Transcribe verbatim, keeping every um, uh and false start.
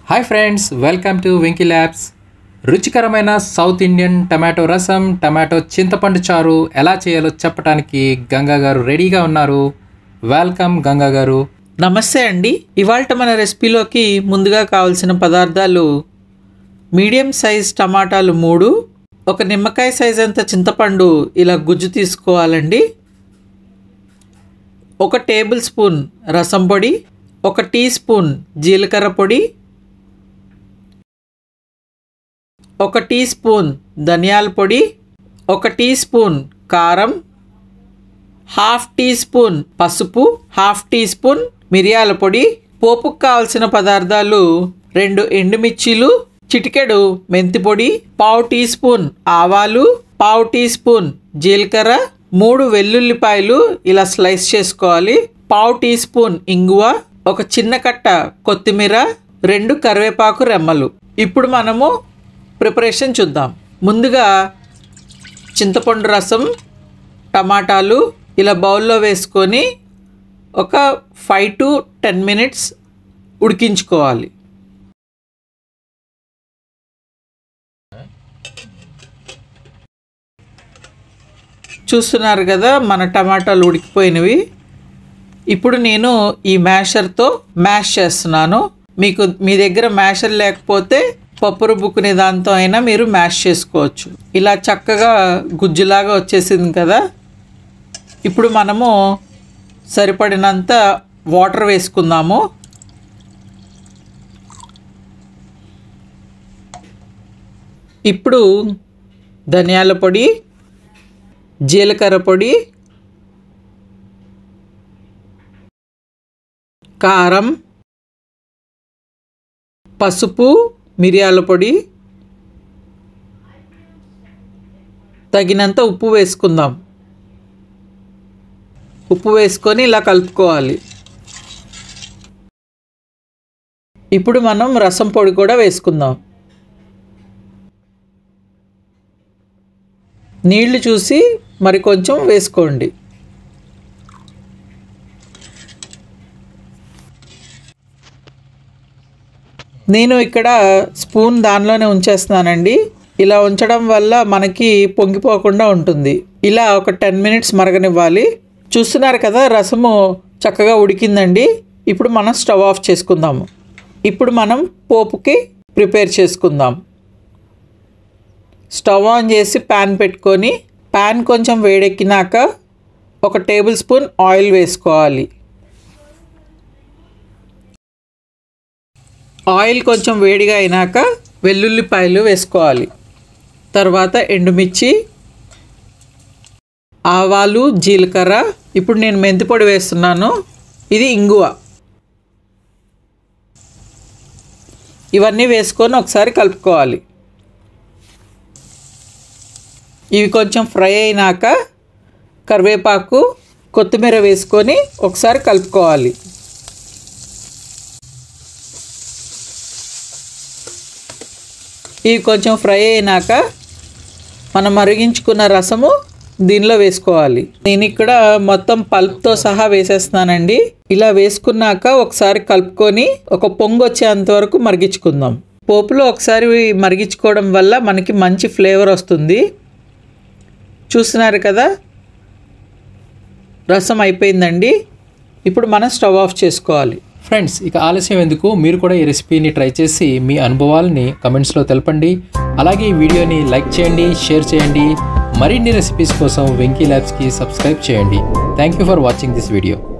Hi friends, welcome to Venky labs. రుచికరమైన south Indian tomato rasam, tomato చింతపండు చారు ఎలా చేయాలో చెప్పడానికి గంగా గారు రెడీగా ఉన్నారు. వెల్కమ్ గంగా గారు. నమస్తే అండి. ఇవాళ మన రెసిపీలోకి ముందుగా కావాల్సిన పదార్థాలు మీడియం సైజ్ టమాటాలు మూడు, ఒక నిమ్మకాయ సైజ్ అంత చింతపండు ఇలా గుజ్జు తీసుకోవాలండి, ఒక టేబుల్ స్పూన్ రసం పొడి, ఒక టీ స్పూన్ జీలకర్ర పొడి, ఒక టీ స్పూన్ ధనియాల పొడి, ఒక టీ స్పూన్ కారం, హాఫ్ టీ స్పూన్ పసుపు, హాఫ్ టీ స్పూన్ మిరియాల పొడి. పోపుకు కావాల్సిన పదార్థాలు రెండు ఎండుమిర్చీలు, చిటికెడు మెంతి పొడి, పావు టీ స్పూన్ ఆవాలు, పావు టీ స్పూన్ జీలకర్ర, మూడు వెల్లుల్లిపాయలు ఇలా స్లైస్ చేసుకోవాలి, పావు టీ స్పూన్ ఇంగువ, ఒక చిన్న కట్ట కొత్తిమీర, రెండు కరివేపాకు రెమ్మలు. ఇప్పుడు మనము ప్రిపరేషన్ చూద్దాం. ముందుగా చింతపండు రసం, టమాటాలు ఇలా బౌల్లో వేసుకొని ఒక ఫైవ్ టు టెన్ మినిట్స్ ఉడికించుకోవాలి. చూస్తున్నారు కదా, మన టమాటాలు ఉడికిపోయినవి. ఇప్పుడు నేను ఈ మ్యాషర్తో మ్యాష్ చేస్తున్నాను. మీకు మీ దగ్గర మ్యాషర్ లేకపోతే పప్పు రుబ్బుకునే దాంతో అయినా మీరు మ్యాష్ చేసుకోవచ్చు. ఇలా చక్కగా గుజ్జులాగా వచ్చేసింది కదా. ఇప్పుడు మనము సరిపడినంత వాటర్ వేసుకుందాము. ఇప్పుడు ధనియాల పొడి, జీలకర్ర పొడి, కారం, పసుపు, మిరియాల పొడి, తగినంత ఉప్పు వేసుకుందాం. ఉప్పు వేసుకొని ఇలా కలుపుకోవాలి. ఇప్పుడు మనం రసం పొడి కూడా వేసుకుందాం. నీళ్లు చూసి మరి కొంచెం వేసుకోండి. నేను ఇక్కడ స్పూన్ దానిలోనే ఉంచేస్తున్నానండి. ఇలా ఉంచడం వల్ల మనకి పొంగిపోకుండా ఉంటుంది. ఇలా ఒక టెన్ మినిట్స్ మరగనివ్వాలి. చూస్తున్నారు కదా, రసము చక్కగా ఉడికిందండి. ఇప్పుడు మనం స్టవ్ ఆఫ్ చేసుకుందాము. ఇప్పుడు మనం పోపుకి ప్రిపేర్ చేసుకుందాం. స్టవ్ ఆన్ చేసి ప్యాన్ పెట్టుకొని, ప్యాన్ కొంచెం వేడెక్కినాక ఒక టేబుల్ స్పూన్ ఆయిల్ వేసుకోవాలి. ఆయిల్ కొంచెం వేడిగా అయినాక వెల్లుల్లిపాయలు వేసుకోవాలి. తర్వాత ఎండుమిర్చి, ఆవాలు, జీలకర్ర. ఇప్పుడు నేను మెంతి పొడి వేస్తున్నాను. ఇది ఇంగువ. ఇవన్నీ వేసుకొని ఒకసారి కలుపుకోవాలి. ఇవి కొంచెం ఫ్రై అయినాక కరివేపాకు, కొత్తిమీర వేసుకొని ఒకసారి కలుపుకోవాలి. ఇవి కొంచెం ఫ్రై అయినాక మనం మరిగించుకున్న రసము దీనిలో వేసుకోవాలి. నేను ఇక్కడ మొత్తం పల్ప్తో సహా వేసేస్తున్నానండి. ఇలా వేసుకున్నాక ఒకసారి కలుపుకొని ఒక పొంగు వచ్చేంత వరకు మరిగించుకుందాం. పోపులో ఒకసారి మరిగించుకోవడం వల్ల మనకి మంచి ఫ్లేవర్ వస్తుంది. చూస్తున్నారు కదా, రసం అయిపోయిందండి. ఇప్పుడు మనం స్టవ్ ఆఫ్ చేసుకోవాలి. ఫ్రెండ్స్, ఇక ఆలస్యం ఎందుకు, మీరు కూడా ఈ రెసిపీని ట్రై చేసి మీ అనుభవాలని కమెంట్స్లో తెలపండి. అలాగే ఈ వీడియోని లైక్ చేయండి, షేర్ చేయండి. మరిన్ని రెసిపీస్ కోసం వెంకీ ల్యాబ్స్కి సబ్స్క్రైబ్ చేయండి. Thank you for watching this video.